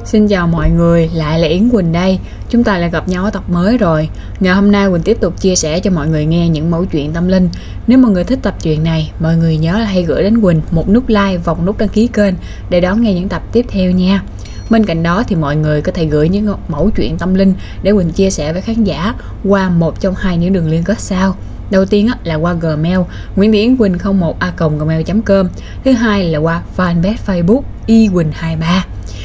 Xin chào mọi người, lại là Yến Quỳnh đây. Chúng ta lại gặp nhau ở tập mới rồi. Ngày hôm nay Quỳnh tiếp tục chia sẻ cho mọi người nghe những mẩu chuyện tâm linh. Nếu mọi người thích tập truyện này, mọi người nhớ là hãy gửi đến Quỳnh một nút like và một nút đăng ký kênh để đón nghe những tập tiếp theo nha. Bên cạnh đó thì mọi người có thể gửi những mẩu chuyện tâm linh để Quỳnh chia sẻ với khán giả qua một trong hai những đường liên kết sau. Đầu tiên là qua Gmail Nguyễn Thị Yến Quỳnh 01a@gmail.com. Thứ hai là qua fanpage Facebook Y Quỳnh 23.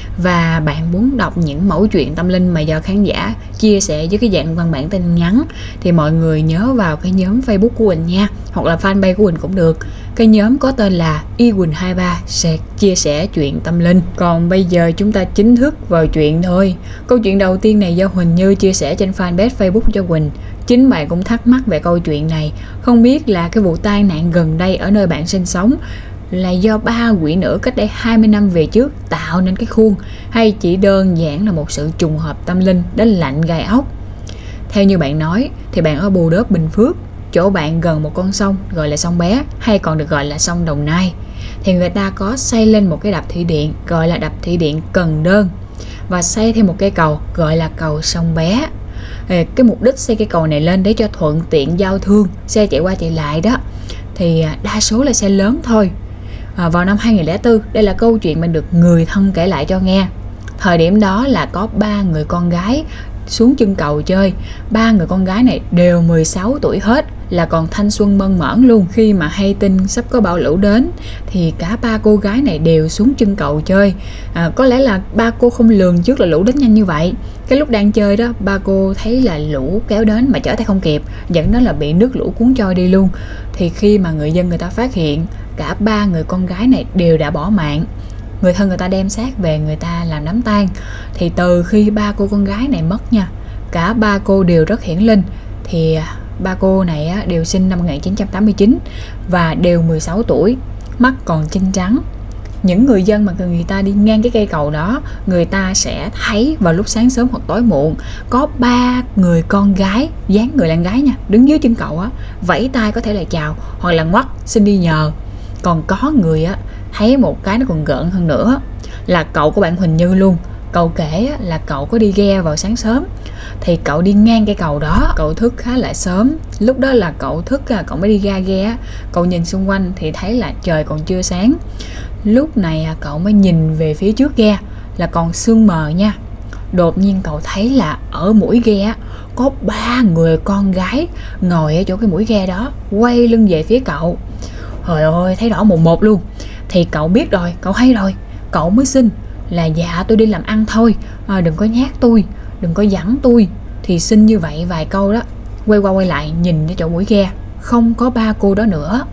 Và bạn muốn đọc những mẫu chuyện tâm linh mà do khán giả chia sẻ với cái dạng văn bản tin nhắn thì mọi người nhớ vào cái nhóm Facebook của Quỳnh nha, hoặc là fanpage của Quỳnh cũng được. Cái nhóm có tên là Y Quỳnh 23 sẽ chia sẻ chuyện tâm linh. Còn bây giờ chúng ta chính thức vào chuyện thôi. Câu chuyện đầu tiên này do Huỳnh Như chia sẻ trên fanpage Facebook cho Quỳnh. Chính bạn cũng thắc mắc về câu chuyện này, không biết là cái vụ tai nạn gần đây ở nơi bạn sinh sống là do 3 quỷ nữ cách đây 20 năm về trước tạo nên cái khuôn, hay chỉ đơn giản là một sự trùng hợp tâm linh đến lạnh gai ốc. Theo như bạn nói thì bạn ở Bù Đốp, Bình Phước, chỗ bạn gần một con sông gọi là sông Bé, hay còn được gọi là sông Đồng Nai. Thì người ta có xây lên một cái đập thủy điện gọi là đập thủy điện Cần Đơn, và xây thêm một cây cầu gọi là cầu sông Bé. Cái mục đích xây cây cầu này lên để cho thuận tiện giao thương, xe chạy qua chạy lại đó, thì đa số là xe lớn thôi. Vào năm 2004, đây là câu chuyện mình được người thân kể lại cho nghe. Thời điểm đó là có 3 người con gái xuống chân cầu chơi. 3 người con gái này đều 16 tuổi hết, là còn thanh xuân mơn mởn luôn. Khi mà hay tin sắp có bão lũ đến thì cả 3 cô gái này đều xuống chân cầu chơi. Có lẽ là 3 cô không lường trước là lũ đến nhanh như vậy. Cái lúc đang chơi đó, 3 cô thấy là lũ kéo đến mà trở tay không kịp, dẫn đến là bị nước lũ cuốn trôi đi luôn. Thì khi mà người dân người ta phát hiện cả 3 người con gái này đều đã bỏ mạng, người thân người ta đem xác về người ta làm đám tang. Thì từ khi 3 cô con gái này mất nha, cả 3 cô đều rất hiển linh. Thì 3 cô này đều sinh năm 1989 và đều 16 tuổi, mắt còn chinh trắng. Những người dân mà người ta đi ngang cái cây cầu đó, người ta sẽ thấy vào lúc sáng sớm hoặc tối muộn có 3 người con gái, dáng người là gái nha, đứng dưới chân cầu vẫy tay có thể là chào hoặc là ngoắc xin đi nhờ. Còn có người thấy một cái nó còn gợn hơn nữa, là cậu của bạn Huỳnh Như luôn. Cậu kể là cậu có đi ghe vào sáng sớm, thì cậu đi ngang cây cầu đó, cậu thức khá là sớm. Lúc đó là cậu thức, cậu mới đi ra ghe. Cậu nhìn xung quanh thì thấy là trời còn chưa sáng. Lúc này cậu mới nhìn về phía trước ghe là còn sương mờ nha. Đột nhiên cậu thấy là ở mũi ghe có 3 người con gái ngồi ở chỗ cái mũi ghe đó, quay lưng về phía cậu. Trời ơi, thấy rõ mồn một luôn. Thì cậu biết rồi, cậu hay rồi. Cậu mới xin là dạ tôi đi làm ăn thôi, đừng có nhát tôi, đừng có dẫn tôi. Thì xin như vậy vài câu đó, quay qua quay lại nhìn cái chỗ mũi ghe, không có 3 cô đó nữa.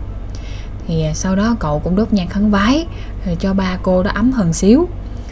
Thì sau đó cậu cũng đốt nhang khấn vái cho 3 cô đó ấm hơn xíu.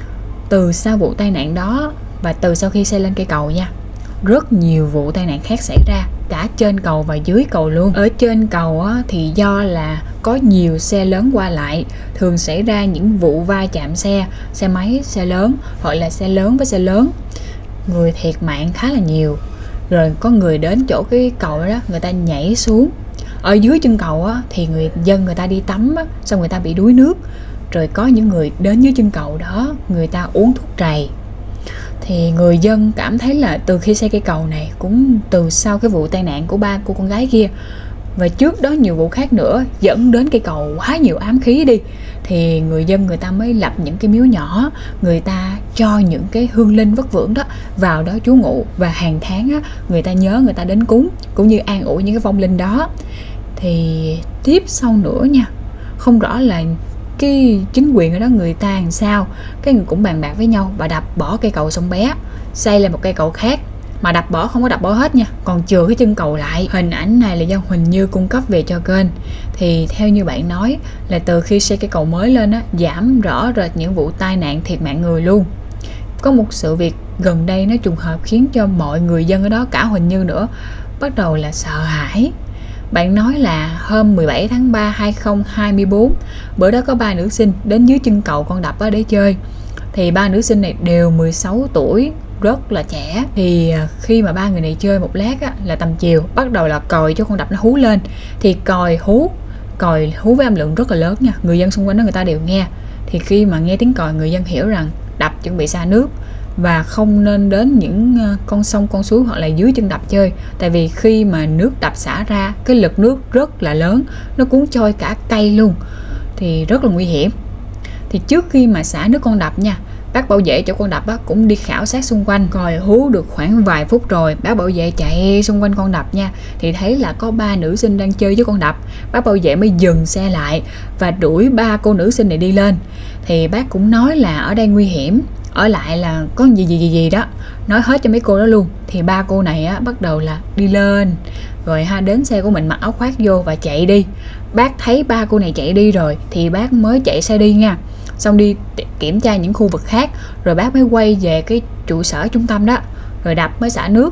Từ sau vụ tai nạn đó và từ sau khi xây lên cây cầu nha, rất nhiều vụ tai nạn khác xảy ra, cả trên cầu và dưới cầu luôn. Ở trên cầu thì do là có nhiều xe lớn qua lại, thường xảy ra những vụ va chạm xe máy, xe lớn, hoặc là xe lớn với xe lớn. Người thiệt mạng khá là nhiều. Rồi có người đến chỗ cái cầu đó, người ta nhảy xuống. Ở dưới chân cầu thì người dân người ta đi tắm xong người ta bị đuối nước. Rồi có những người đến dưới chân cầu đó, người ta uống thuốc trầy. Thì người dân cảm thấy là từ khi xây cây cầu này, cũng từ sau cái vụ tai nạn của 3 cô con gái kia và trước đó nhiều vụ khác nữa, dẫn đến cây cầu quá nhiều ám khí đi, thì người dân người ta mới lập những cái miếu nhỏ, người ta cho những cái hương linh vất vưởng đó vào đó trú ngụ, và hàng tháng người ta nhớ, người ta đến cúng cũng như an ủi những cái vong linh đó. Thì tiếp sau nữa nha, không rõ là cái chính quyền ở đó người ta làm sao, cái người cũng bàn bạc với nhau và đập bỏ cây cầu sông Bé, xây lên một cây cầu khác. Mà đập bỏ không có đập bỏ hết nha, còn chừa cái chân cầu lại. Hình ảnh này là do Huỳnh Như cung cấp về cho kênh. Thì theo như bạn nói là từ khi xây cây cầu mới lên giảm rõ rệt những vụ tai nạn thiệt mạng người luôn. Có một sự việc gần đây nó trùng hợp khiến cho mọi người dân ở đó, cả Huỳnh Như nữa, bắt đầu là sợ hãi. Bạn nói là hôm 17 tháng 3 2024, bữa đó có 3 nữ sinh đến dưới chân cầu con đập để chơi. Thì 3 nữ sinh này đều 16 tuổi, rất là trẻ. Thì khi mà 3 người này chơi một lát là tầm chiều, bắt đầu là còi cho con đập nó hú lên. Thì còi hú với âm lượng rất là lớn nha, người dân xung quanh đó người ta đều nghe. Thì khi mà nghe tiếng còi, người dân hiểu rằng đập chuẩn bị xả nước. và không nên đến những con sông con suối hoặc là dưới chân đập chơi. Tại vì khi mà nước đập xả ra, cái lực nước rất là lớn, nó cuốn trôi cả cây luôn, thì rất là nguy hiểm. Thì trước khi mà xả nước con đập nha, bác bảo vệ chỗ con đập cũng đi khảo sát xung quanh, coi hú được khoảng vài phút rồi, bác bảo vệ chạy xung quanh con đập nha, thì thấy là có 3 nữ sinh đang chơi với con đập. Bác bảo vệ mới dừng xe lại và đuổi 3 cô nữ sinh này đi lên. Thì bác cũng nói là ở đây nguy hiểm, ở lại là có gì đó, nói hết cho mấy cô đó luôn. Thì 3 cô này bắt đầu là đi lên, rồi đến xe của mình mặc áo khoác vô và chạy đi. Bác thấy 3 cô này chạy đi rồi thì bác mới chạy xe đi nha, xong đi kiểm tra những khu vực khác, rồi bác mới quay về cái trụ sở trung tâm đó, rồi đập mới xả nước.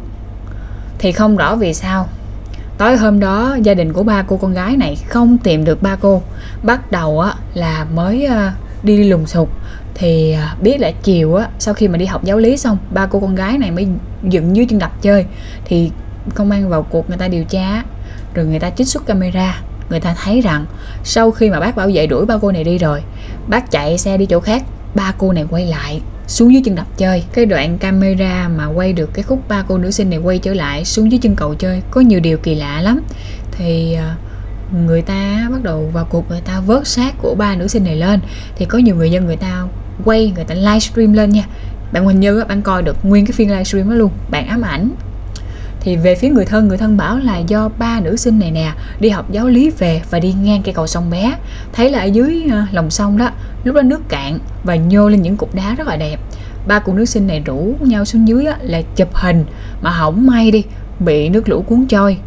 Thì không rõ vì sao tối hôm đó gia đình của 3 cô con gái này không tìm được 3 cô. Bắt đầu là mới đi lùng sục, thì biết là chiều sau khi mà đi học giáo lý xong, 3 cô con gái này mới dựng dưới chân đập chơi. Thì công an vào cuộc, người ta điều tra, rồi người ta trích xuất camera, người ta thấy rằng sau khi mà bác bảo vệ đuổi 3 cô này đi rồi, bác chạy xe đi chỗ khác, 3 cô này quay lại xuống dưới chân đập chơi. Cái đoạn camera mà quay được cái khúc 3 cô nữ sinh này quay trở lại xuống dưới chân cầu chơi có nhiều điều kỳ lạ lắm. Thì người ta bắt đầu vào cuộc, người ta vớt xác của 3 nữ sinh này lên. Thì có nhiều người dân người ta quay, người ta livestream lên nha. Bạn Huỳnh Như bạn coi được nguyên cái phiên livestream đó luôn, bạn ám ảnh. Thì về phía người thân bảo là do 3 nữ sinh này nè đi học giáo lý về và đi ngang cây cầu sông Bé, thấy là ở dưới lòng sông đó lúc đó nước cạn và nhô lên những cục đá rất là đẹp. 3 cô nữ sinh này rủ nhau xuống dưới là chụp hình, mà hỏng may đi bị nước lũ cuốn trôi.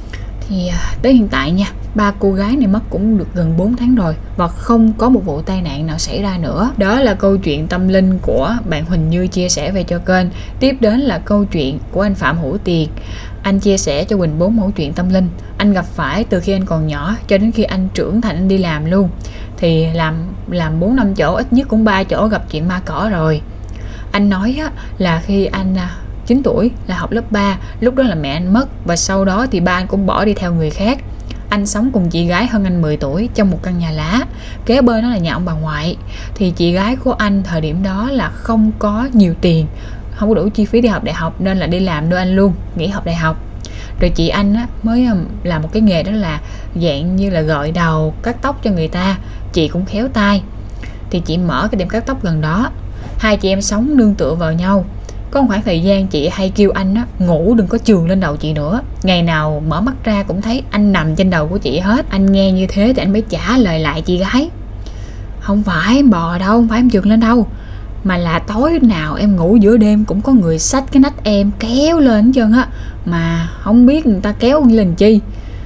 Thì tới hiện tại nha, 3 cô gái này mất cũng được gần 4 tháng rồi và không có một vụ tai nạn nào xảy ra nữa. Đó là câu chuyện tâm linh của bạn Huỳnh Như chia sẻ về cho kênh. Tiếp đến là câu chuyện của anh Phạm Hữu Tiền. Anh chia sẻ cho Quỳnh 4 mẫu chuyện tâm linh anh gặp phải từ khi anh còn nhỏ cho đến khi anh trưởng thành, anh đi làm luôn. Thì làm 4-5 chỗ, ít nhất cũng 3 chỗ gặp chuyện ma cỏ rồi. Anh nói là khi anh 9 tuổi là học lớp 3, lúc đó là mẹ anh mất và sau đó thì ba anh cũng bỏ đi theo người khác. Anh sống cùng chị gái hơn anh 10 tuổi trong một căn nhà lá, kế bên đó là nhà ông bà ngoại. Thì chị gái của anh thời điểm đó là không có nhiều tiền, không có đủ chi phí đi học đại học nên là đi làm nuôi anh luôn, nghỉ học đại học. Rồi chị anh mới làm một cái nghề đó là dạng như là gội đầu, cắt tóc cho người ta. Chị cũng khéo tay, thì chị mở cái tiệm cắt tóc gần đó. Hai chị em sống nương tựa vào nhau. Có một khoảng thời gian chị hay kêu anh ngủ đừng có chườn lên đầu chị nữa. Ngày nào mở mắt ra cũng thấy anh nằm trên đầu của chị hết. Anh nghe như thế thì anh mới trả lời lại chị gái: không phải em bò đâu, không phải em chườn lên đâu, mà là tối nào em ngủ giữa đêm cũng có người xách cái nách em kéo lên hết trơn á, mà không biết người ta kéo lên chi.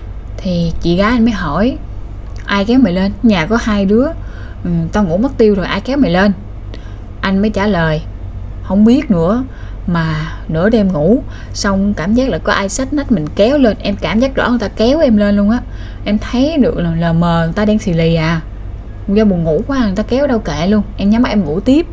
Thì chị gái anh mới hỏi: ai kéo mày lên? Nhà có 2 đứa, tao ngủ mất tiêu rồi, ai kéo mày lên? Anh mới trả lời: không biết nữa, mà nửa đêm ngủ xong cảm giác là có ai xách nách mình kéo lên. Em cảm giác rõ người ta kéo em lên luôn á. Em thấy được là lờ mờ người ta đang xì lì à. Do buồn ngủ quá người ta kéo đâu kệ luôn. Em nhắm mắt em ngủ tiếp.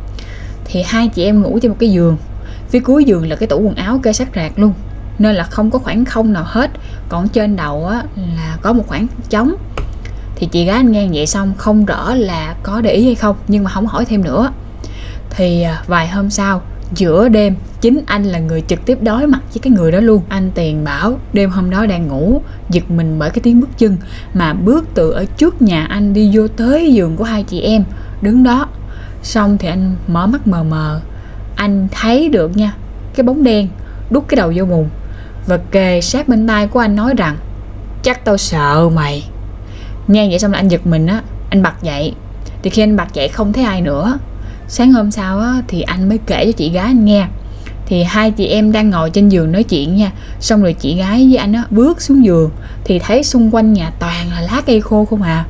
Thì hai chị em ngủ trên một cái giường, phía cuối giường là cái tủ quần áo kê sát rạc luôn, nên là không có khoảng không nào hết. Còn trên đầu là có một khoảng trống. Thì chị gái anh nghe vậy xong không rõ là có để ý hay không, nhưng mà không hỏi thêm nữa. Thì vài hôm sau, giữa đêm, chính anh là người trực tiếp đối mặt với cái người đó luôn. Anh Tiền bảo đêm hôm đó đang ngủ, giật mình bởi cái tiếng bước chân mà bước từ ở trước nhà anh đi vô tới giường của hai chị em đứng đó. Xong thì anh mở mắt mờ mờ, anh thấy được nha, cái bóng đen đút cái đầu vô mùng và kề sát bên tai của anh nói rằng: chắc tao sợ mày. Nghe vậy xong là anh giật mình anh bật dậy. Thì khi anh bật dậy không thấy ai nữa. Sáng hôm sau thì anh mới kể cho chị gái anh nghe. Thì hai chị em đang ngồi trên giường nói chuyện nha. Xong rồi chị gái với anh bước xuống giường thì thấy xung quanh nhà toàn là lá cây khô không à.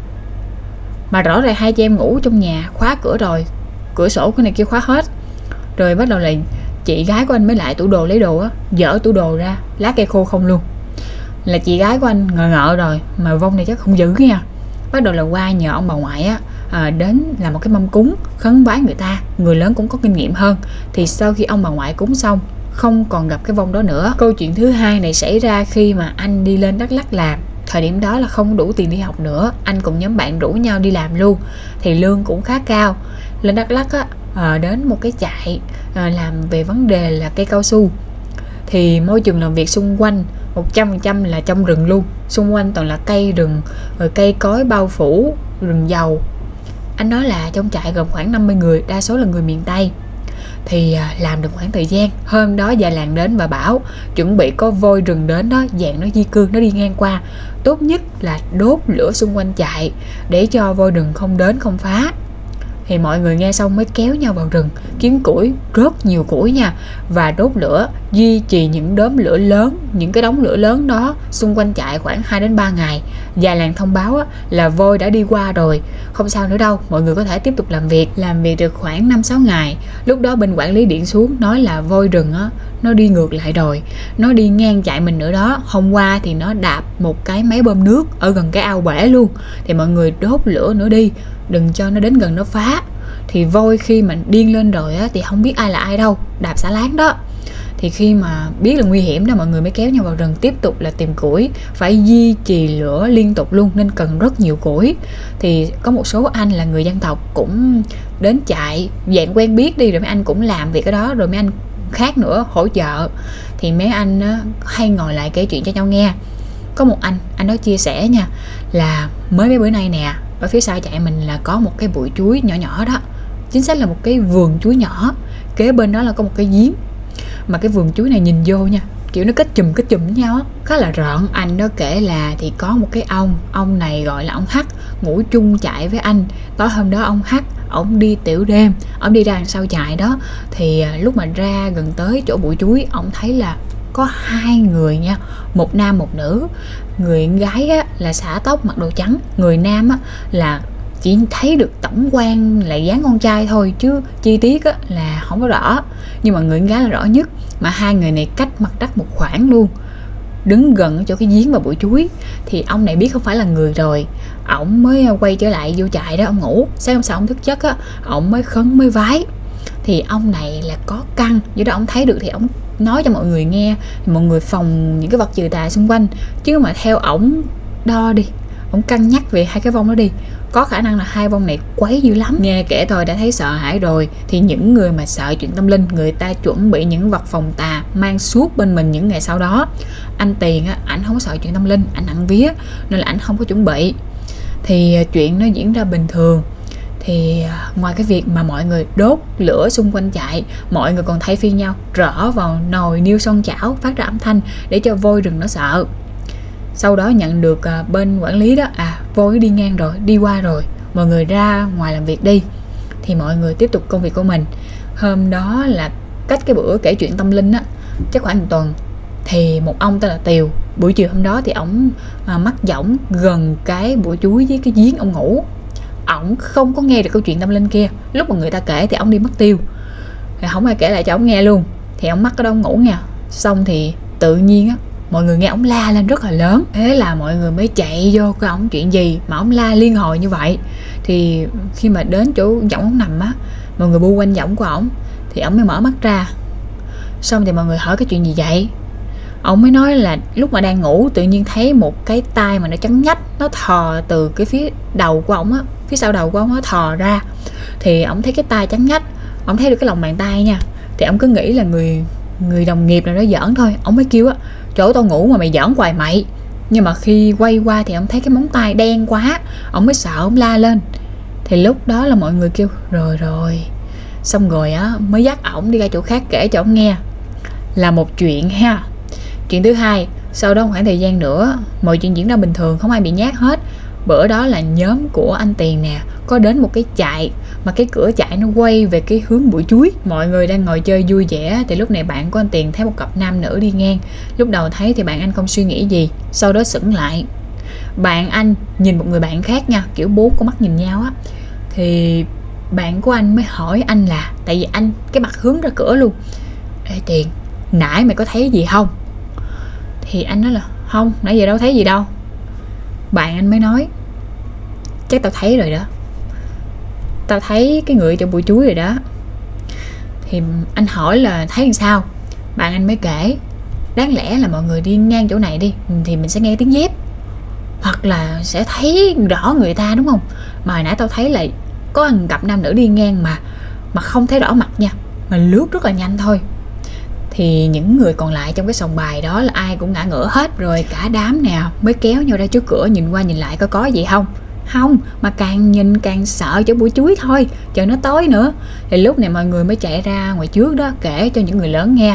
Mà rõ ràng hai chị em ngủ trong nhà, khóa cửa rồi, cửa sổ cái này kia khóa hết. Rồi bắt đầu là chị gái của anh mới lại tủ đồ lấy đồ dỡ tủ đồ ra, lá cây khô không luôn. Là chị gái của anh ngờ ngợ rồi, mà vong này chắc không dữ nha. Bắt đầu là qua nhờ ông bà ngoại đến làm một cái mâm cúng khấn vái người ta. Người lớn cũng có kinh nghiệm hơn. Thì sau khi ông bà ngoại cúng xong, không còn gặp cái vong đó nữa. Câu chuyện thứ hai này xảy ra khi mà anh đi lên Đắk Lắk làm. Thời điểm đó là không đủ tiền đi học nữa, anh cùng nhóm bạn rủ nhau đi làm luôn. Thì lương cũng khá cao. Lên Đắk Lắk đến một cái trại làm về vấn đề là cây cao su. Thì môi trường làm việc xung quanh 100% là trong rừng luôn, xung quanh toàn là cây rừng, rồi cây cối bao phủ, rừng dầu. Anh nói là trong trại gồm khoảng 50 người, đa số là người miền Tây. Thì làm được khoảng thời gian, hôm đó già làng đến và bảo chuẩn bị có voi rừng đến đó, dạng nó di cư, nó đi ngang qua, tốt nhất là đốt lửa xung quanh trại để cho voi rừng không đến không phá. Thì mọi người nghe xong mới kéo nhau vào rừng kiếm củi, rất nhiều củi nha, và đốt lửa, duy trì những đốm lửa lớn, những cái đống lửa lớn đó xung quanh trại khoảng 2 đến 3 ngày. Già làng thông báo là voi đã đi qua rồi, không sao nữa đâu, mọi người có thể tiếp tục làm việc được khoảng 5-6 ngày. Lúc đó bên quản lý điện xuống nói là voi rừng nó đi ngược lại rồi, nó đi ngang trại mình nữa đó. Hôm qua thì nó đạp một cái máy bơm nước ở gần cái ao bể luôn, thì mọi người đốt lửa nữa đi, đừng cho nó đến gần nó phá. Thì voi khi mà điên lên rồi thì không biết ai là ai đâu, đạp xả láng đó. Thì khi mà biết là nguy hiểm đó, mọi người mới kéo nhau vào rừng tiếp tục là tìm củi, phải duy trì lửa liên tục luôn nên cần rất nhiều củi. Thì có một số anh là người dân tộc cũng đến trại, dạng quen biết đi, rồi mấy anh cũng làm việc cái đó, rồi mấy anh khác nữa hỗ trợ. Thì mấy anh hay ngồi lại kể chuyện cho nhau nghe. Có một anh đó chia sẻ nha, là mới mấy bữa nay nè, ở phía sau trại mình là có một cái bụi chuối nhỏ nhỏ đó, chính xác là một cái vườn chuối nhỏ, kế bên đó là có một cái giếng. Mà cái vườn chuối này nhìn vô nha, kiểu nó kết chùm với nhau á, khá là rợn. Anh đó kể là thì có một cái ông này gọi là ông Hắc, ngủ chung trại với anh. Tối hôm đó ông Hắc, ổng đi tiểu đêm, ổng đi ra đằng sau trại đó, thì lúc mà ra gần tới chỗ bụi chuối, ổng thấy là có 2 người nha, một nam một nữ. Người gái là xõa tóc mặc đồ trắng, người nam là chỉ thấy được tổng quan là dáng con trai thôi, chứ chi tiết là không có rõ, nhưng mà người gái là rõ nhất. Mà 2 người này cách mặt đất một khoảng luôn, đứng gần ở chỗ cái giếng và bụi chuối. Thì ông này biết không phải là người rồi, ổng mới quay trở lại vô trại đó, ông ngủ. Sáng hôm sau ông thức giấc ổng mới khấn mới vái. Thì ông này là có căn, do đó ông thấy được thì ông nói cho mọi người nghe, thì mọi người phòng những cái vật trừ tà xung quanh. Chứ mà theo ổng đo đi, ổng cân nhắc về 2 cái vong đó đi, có khả năng là 2 vong này quấy dữ lắm. Nghe kể thôi đã thấy sợ hãi rồi. Thì những người mà sợ chuyện tâm linh, người ta chuẩn bị những vật phòng tà mang suốt bên mình những ngày sau đó. Anh Tiền ảnh không có sợ chuyện tâm linh, ảnh nặng vía nên là ảnh không có chuẩn bị. Thì chuyện nó diễn ra bình thường. Thì ngoài cái việc mà mọi người đốt lửa xung quanh trại, mọi người còn thay phiên nhau rỡ vào nồi niêu son chảo phát ra âm thanh để cho voi rừng nó sợ. Sau đó nhận được bên quản lý đó, voi đi ngang rồi, đi qua rồi, mọi người ra ngoài làm việc đi. Thì mọi người tiếp tục công việc của mình. Hôm đó là cách cái bữa kể chuyện tâm linh chắc khoảng 1 tuần. Thì một ông tên là Tiều, buổi chiều hôm đó thì ổng mắc võng gần cái bụi chuối với cái giếng ông ngủ. Ổng không có nghe được câu chuyện tâm linh kia. Lúc mà người ta kể thì ổng đi mất tiêu, thì không ai kể lại cho ổng nghe luôn. Thì ổng mắc ở đâu ngủ nha. Xong thì tự nhiên mọi người nghe ổng la lên rất là lớn. Thế là mọi người mới chạy vô coi ổng chuyện gì mà ổng la liên hồi như vậy. Thì khi mà đến chỗ võng ổng nằm mọi người bu quanh võng của ổng, thì ổng mới mở mắt ra. Xong thì mọi người hỏi cái chuyện gì vậy. Ông mới nói là lúc mà đang ngủ tự nhiên thấy một cái tay mà nó trắng nhách, nó thò từ cái phía đầu của ổng phía sau đầu của ổng nó thò ra. Thì ổng thấy cái tay trắng nhách, ổng thấy được cái lòng bàn tay nha. Thì ổng cứ nghĩ là người đồng nghiệp nào đó giỡn thôi. Ổng mới kêu chỗ tao ngủ mà mày giỡn hoài mày. Nhưng mà khi quay qua thì ổng thấy cái móng tay đen quá, ổng mới sợ, ổng la lên. Thì lúc đó là mọi người kêu rồi. Xong rồi mới dắt ổng đi ra chỗ khác kể cho ổng nghe. Là một chuyện ha. Chuyện thứ hai, sau đó khoảng thời gian nữa, mọi chuyện diễn ra bình thường, không ai bị nhát hết. Bữa đó là nhóm của anh Tiền nè, có đến một cái trại mà cái cửa trại nó quay về cái hướng bụi chuối. Mọi người đang ngồi chơi vui vẻ thì lúc này bạn của anh Tiền thấy một cặp nam nữ đi ngang. Lúc đầu thấy thì bạn anh không suy nghĩ gì, sau đó sững lại. Bạn anh nhìn một người bạn khác nha, kiểu 4 con mắt nhìn nhau Thì bạn của anh mới hỏi anh là, tại vì anh cái mặt hướng ra cửa luôn: Ê Tiền, nãy mày có thấy gì không? Thì anh nói là không, nãy giờ đâu thấy gì đâu. Bạn anh mới nói: chắc tao thấy rồi đó, tao thấy cái người trong bụi chuối rồi đó. Thì anh hỏi là thấy làm sao. Bạn anh mới kể: đáng lẽ là mọi người đi ngang chỗ này đi thì mình sẽ nghe tiếng dép, hoặc là sẽ thấy rõ người ta đúng không. Mà hồi nãy tao thấy là có một cặp nam nữ đi ngang mà mà không thấy rõ mặt nha, mà lướt rất là nhanh thôi. Thì những người còn lại trong cái sòng bài đó là ai cũng ngã ngửa hết. Rồi cả đám nào mới kéo nhau ra trước cửa nhìn qua nhìn lại có gì không. Không, mà càng nhìn càng sợ chỗ bụi chuối thôi, trời nó tối nữa. Thì lúc này mọi người mới chạy ra ngoài trước đó kể cho những người lớn nghe.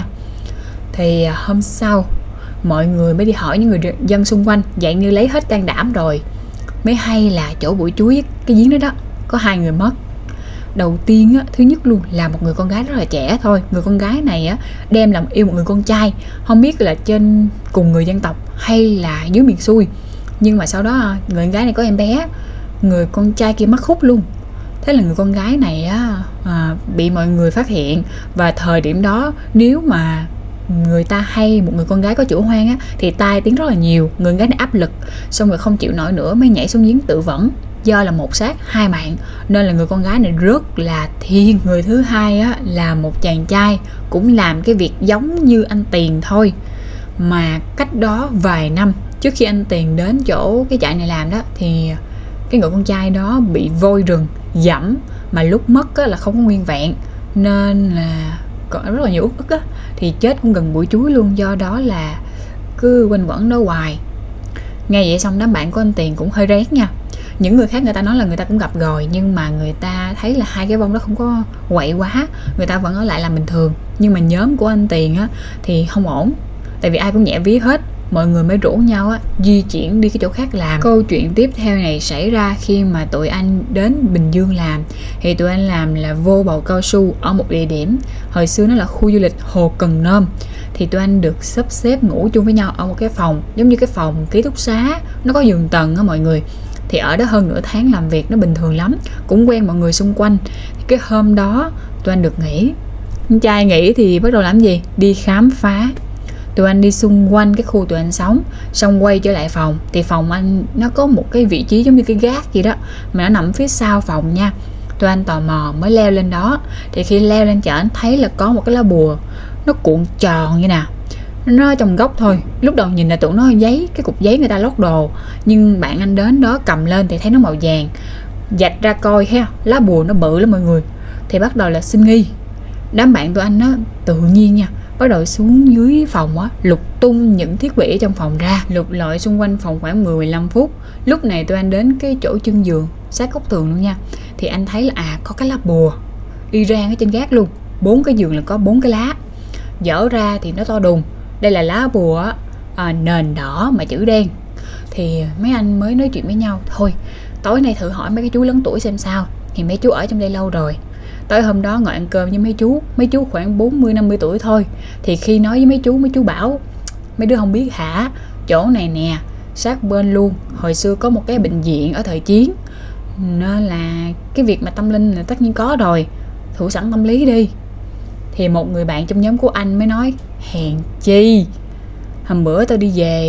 Thì hôm sau mọi người mới đi hỏi những người dân xung quanh, dạng như lấy hết can đảm rồi, mới hay là chỗ bụi chuối cái giếng đó đó có 2 người mất. Đầu tiên á, thứ nhất luôn là một người con gái rất là trẻ thôi. Người con gái này á, đem lòng yêu một người con trai, không biết là trên cùng người dân tộc hay là dưới miền xuôi. Nhưng mà sau đó người con gái này có em bé, người con trai kia mất hút luôn. Thế là người con gái này á, bị mọi người phát hiện. Và thời điểm đó nếu mà người ta hay một người con gái có chủ hoang á, thì tai tiếng rất là nhiều. Người con gái này áp lực, xong rồi không chịu nổi nữa mới nhảy xuống giếng tự vẫn. Do là một xác 2 mạng nên là người con gái này rất là thiên. Người thứ hai á, là một chàng trai cũng làm cái việc giống như anh Tiền thôi, mà cách đó vài năm trước khi anh Tiền đến chỗ cái trại này làm đó, thì cái người con trai đó bị voi rừng dẫm, mà lúc mất á, là không có nguyên vẹn, nên là còn rất là nhiều uất ức á, thì chết cũng gần bụi chuối luôn. Do đó là cứ quanh quẩn đó hoài. Nghe vậy xong đám bạn của anh Tiền cũng hơi rét nha. Những người khác người ta nói là người ta cũng gặp rồi, nhưng mà người ta thấy là 2 cái vong đó không có quậy quá, người ta vẫn ở lại làm bình thường. Nhưng mà nhóm của anh Tiền á thì không ổn, tại vì ai cũng nhẹ vía hết. Mọi người mới rủ nhau á di chuyển đi cái chỗ khác làm. Câu chuyện tiếp theo này xảy ra khi mà tụi anh đến Bình Dương làm. Thì tụi anh làm là vô bầu cao su ở một địa điểm hồi xưa nó là khu du lịch Hồ Cần Nôm. Thì tụi anh được sắp xếp ngủ chung với nhau ở một cái phòng giống như cái phòng ký túc xá, nó có giường tầng á mọi người. Thì ở đó hơn nửa tháng làm việc nó bình thường lắm, cũng quen mọi người xung quanh. Thì cái hôm đó tụi anh được nghỉ. Trai nghỉ thì bắt đầu làm gì? Đi khám phá. Tụi anh đi xung quanh cái khu tụi anh sống, xong quay trở lại phòng. Thì phòng anh nó có một cái vị trí giống như cái gác gì đó, mà nó nằm phía sau phòng nha. Tụi anh tò mò mới leo lên đó. Thì khi leo lên chợ anh thấy là có một cái lá bùa, nó cuộn tròn như nè, nó trong góc thôi. Lúc đầu nhìn là tưởng nó giấy, cái cục giấy người ta lót đồ. Nhưng bạn anh đến đó cầm lên thì thấy nó màu vàng. Dạch ra coi ha, lá bùa nó bự lắm mọi người. Thì bắt đầu là sinh nghi. Đám bạn tụi anh nó tự nhiên nha, bắt đầu xuống dưới phòng á, lục tung những thiết bị ở trong phòng ra, lục lọi xung quanh phòng khoảng 10-15 phút. Lúc này tụi anh đến cái chỗ chân giường sát góc tường luôn nha. Thì anh thấy là có cái lá bùa y rang ở trên gác luôn. 4 cái giường là có 4 cái lá. Dở ra thì nó to đùng. Đây là lá bùa nền đỏ mà chữ đen. Thì mấy anh mới nói chuyện với nhau, thôi tối nay thử hỏi mấy cái chú lớn tuổi xem sao. Thì mấy chú ở trong đây lâu rồi. Tới hôm đó ngồi ăn cơm với mấy chú khoảng 40-50 tuổi thôi. Thì khi nói với mấy chú bảo: mấy đứa không biết hả, chỗ này nè, sát bên luôn hồi xưa có một cái bệnh viện ở thời chiến, nên là cái việc mà tâm linh là tất nhiên có rồi, thủ sẵn tâm lý đi. Thì một người bạn trong nhóm của anh mới nói: hèn chi, hôm bữa tao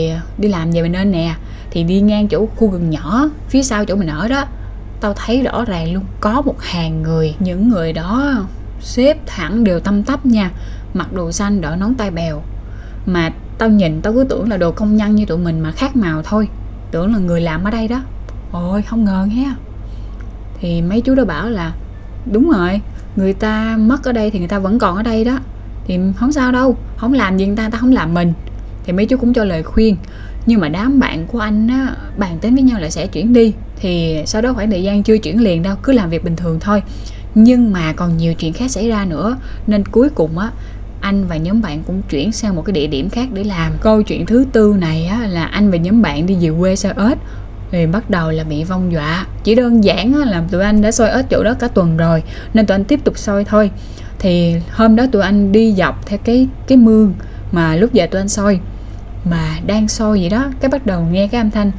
đi làm về bên nên nè, thì đi ngang chỗ khu rừng nhỏ phía sau chỗ mình ở đó, tao thấy rõ ràng luôn có một hàng người. Những người đó xếp thẳng đều tăm tắp nha, mặc đồ xanh, đội nón tai bèo. Mà tao nhìn tao cứ tưởng là đồ công nhân như tụi mình mà khác màu thôi, tưởng là người làm ở đây đó. Ôi không ngờ ha. Thì mấy chú đó bảo là đúng rồi, người ta mất ở đây thì người ta vẫn còn ở đây đó, thì không sao đâu, không làm gì người ta không làm mình. Thì mấy chú cũng cho lời khuyên. Nhưng mà đám bạn của anh á, bàn tính với nhau là sẽ chuyển đi. Thì sau đó khoảng thời gian chưa chuyển liền đâu, cứ làm việc bình thường thôi. Nhưng mà còn nhiều chuyện khác xảy ra nữa, nên cuối cùng á, anh và nhóm bạn cũng chuyển sang một cái địa điểm khác để làm. Câu chuyện thứ tư này á, là anh và nhóm bạn đi về quê soi ếch. Thì bắt đầu là bị vong dọa. Chỉ đơn giản á, là tụi anh đã soi ếch chỗ đó cả tuần rồi, nên tụi anh tiếp tục soi thôi. Thì hôm đó tụi anh đi dọc theo cái mương mà lúc giờ tụi anh soi. Mà đang soi vậy đó, cái bắt đầu nghe cái âm thanh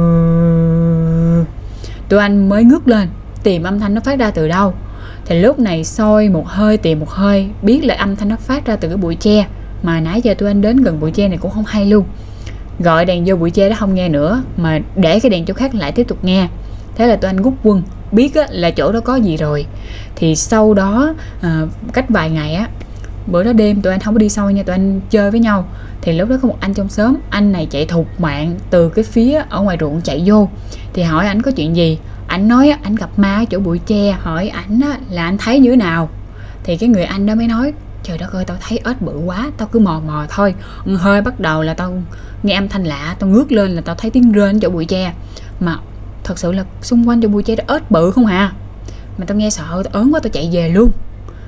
tụi anh mới ngước lên tìm âm thanh nó phát ra từ đâu. Thì lúc này soi một hơi tìm một hơi, biết là âm thanh nó phát ra từ cái bụi tre, mà nãy giờ tụi anh đến gần bụi tre này cũng không hay luôn. Gọi đèn vô bụi tre đó không nghe nữa, mà để cái đèn chỗ khác lại tiếp tục nghe. Thế là tụi anh rút quân, biết á, là chỗ đó có gì rồi. Thì sau đó cách vài ngày á, bữa đó đêm tụi anh không có đi soi nha, tụi anh chơi với nhau. Thì lúc đó có một anh trong xóm, anh này chạy thục mạng từ cái phía ở ngoài ruộng chạy vô. Thì hỏi ảnh có chuyện gì. Ảnh nói ảnh gặp ma ở chỗ bụi tre. Hỏi ảnh là anh thấy như thế nào. Thì cái người anh đó mới nói: trời đất ơi, tao thấy ếch bự quá, tao cứ mò mò thôi, hơi bắt đầu là tao nghe âm thanh lạ, tao ngước lên là tao thấy tiếng rên chỗ bụi tre, mà thật sự là xung quanh chỗ bụi tre đó ếch bự không à. Mà tao nghe sợ, tao ớn quá, tao chạy về luôn.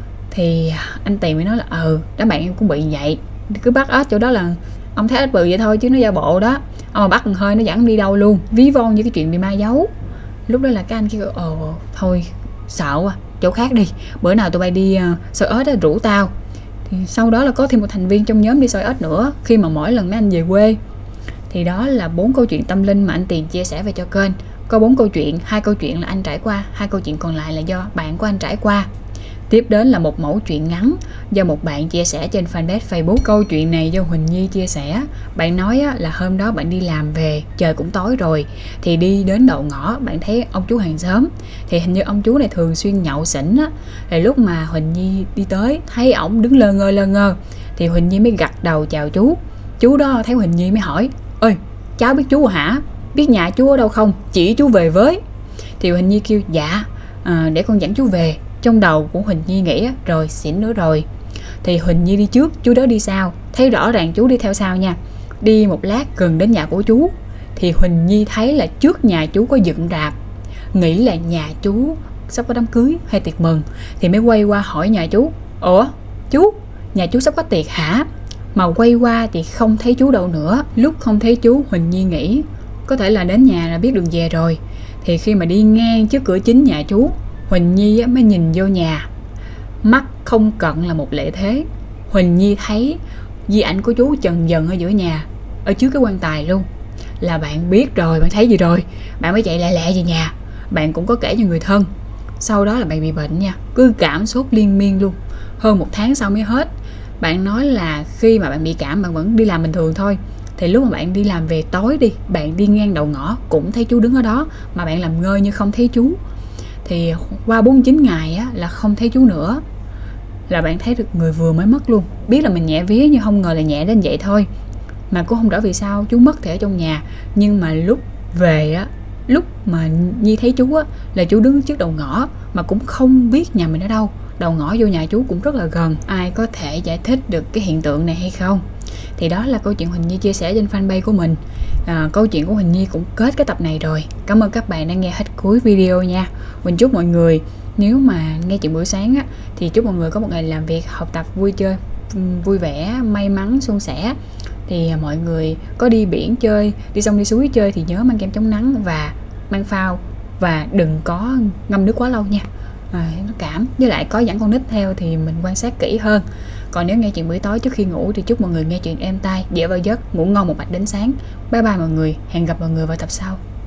Thì anh Tiền mới nói là đám bạn em cũng bị vậy, cứ bắt ếch chỗ đó là ông thấy ếch bự vậy thôi chứ nó giả bộ đó, ông mà bắt một hơi nó dẫn đi đâu luôn, ví von như cái chuyện bị ma giấu. Lúc đó là cái anh kia thôi sợ quá, chỗ khác đi, bữa nào tụi bay đi soi ếch á, rủ tao. Thì sau đó là có thêm một thành viên trong nhóm đi soi ếch nữa khi mà mỗi lần mấy anh về quê. Thì đó là 4 câu chuyện tâm linh mà anh Tiền chia sẻ về cho kênh. Có 4 câu chuyện, 2 câu chuyện là anh trải qua, 2 câu chuyện còn lại là do bạn của anh trải qua. Tiếp đến là một mẫu chuyện ngắn do một bạn chia sẻ trên fanpage Facebook. Câu chuyện này do Huỳnh Nhi chia sẻ. Bạn nói là hôm đó bạn đi làm về, trời cũng tối rồi, thì đi đến đầu ngõ bạn thấy ông chú hàng xóm. Thì hình như ông chú này thường xuyên nhậu xỉn á. Thì lúc mà Huỳnh Nhi đi tới thấy ổng đứng lơ ngơ, thì Huỳnh Nhi mới gật đầu chào chú. Chú đó thấy Huỳnh Nhi mới hỏi: ơi, cháu biết chú hả? Biết nhà chú ở đâu không? Chỉ chú về với. Thì Huỳnh Nhi kêu dạ, để con dẫn chú về. Trong đầu của Huỳnh Nhi nghĩ rồi xỉn nữa rồi. Thì Huỳnh Nhi đi trước, chú đó đi sau. Thấy rõ ràng chú đi theo sau nha. Đi một lát gần đến nhà của chú, thì Huỳnh Nhi thấy là trước nhà chú có dựng rạp, nghĩ là nhà chú sắp có đám cưới hay tiệc mừng. Thì mới quay qua hỏi nhà chú: ủa chú, nhà chú sắp có tiệc hả? Mà quay qua thì không thấy chú đâu nữa. Lúc không thấy chú, Huỳnh Nhi nghĩ có thể là đến nhà là biết đường về rồi. Thì khi mà đi ngang trước cửa chính nhà chú, Huỳnh Nhi mới nhìn vô nhà. Mắt không cận là một lệ thế. Huỳnh Nhi thấy di ảnh của chú chần dần ở giữa nhà, ở trước cái quan tài luôn. Là bạn biết rồi, bạn thấy gì rồi, bạn mới chạy lẹ lẹ về nhà. Bạn cũng có kể cho người thân. Sau đó là bạn bị bệnh nha, cứ cảm sốt liên miên luôn. Hơn 1 tháng sau mới hết. Bạn nói là khi mà bạn bị cảm, bạn vẫn đi làm bình thường thôi. Thì lúc mà bạn đi làm về tối đi, bạn đi ngang đầu ngõ cũng thấy chú đứng ở đó, mà bạn làm ngơ như không thấy chú. Thì qua 49 ngày á, là không thấy chú nữa. Là bạn thấy được người vừa mới mất luôn. Biết là mình nhẹ vía nhưng không ngờ là nhẹ đến vậy thôi. Mà cũng không rõ vì sao chú mất thì ở trong nhà. Nhưng mà lúc về á, lúc mà Nhi thấy chú á, là chú đứng trước đầu ngõ, mà cũng không biết nhà mình ở đâu. Đầu ngõ vô nhà chú cũng rất là gần. Ai có thể giải thích được cái hiện tượng này hay không? Thì đó là câu chuyện Huỳnh Nhi chia sẻ trên fanpage của mình. Câu chuyện của Huỳnh Nhi cũng kết cái tập này rồi. Cảm ơn các bạn đã nghe hết cuối video nha. Mình chúc mọi người, nếu mà nghe chuyện buổi sáng á, thì chúc mọi người có một ngày làm việc, học tập vui chơi, vui vẻ, may mắn, suôn sẻ. Thì mọi người có đi biển chơi, đi sông đi suối chơi thì nhớ mang kem chống nắng và mang phao. Và đừng có ngâm nước quá lâu nha, nó cảm. Với lại có dẫn con nít theo thì mình quan sát kỹ hơn. Còn nếu nghe chuyện buổi tối trước khi ngủ thì chúc mọi người nghe chuyện êm tai, dễ vào giấc, ngủ ngon một mạch đến sáng. Bye bye mọi người, hẹn gặp mọi người vào tập sau.